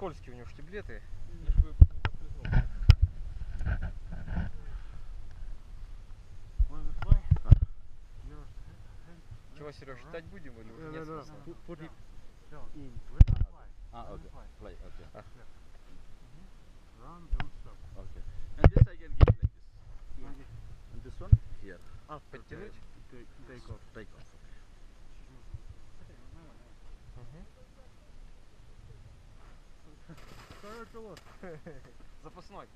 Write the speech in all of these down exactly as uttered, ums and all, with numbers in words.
скользкие у него штиблеты. Лишь бы не подскользнул. Чего, Сереж, ждать будем или уже нет смысла? Put it in. Ah, okay. Play, okay. Ah. Run, don't stop. Okay. And this I can give like this. And this one here. After Подтянуть? take, take off. Take off. Угу. Второй пилот. Запасной.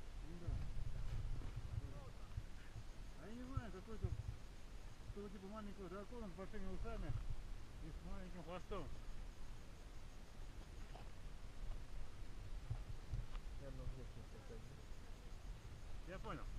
А я не знаю, какой-то что типа маленького дракона с большими ушами и с маленьким хвостом. Наверное, внешность опять. Я понял.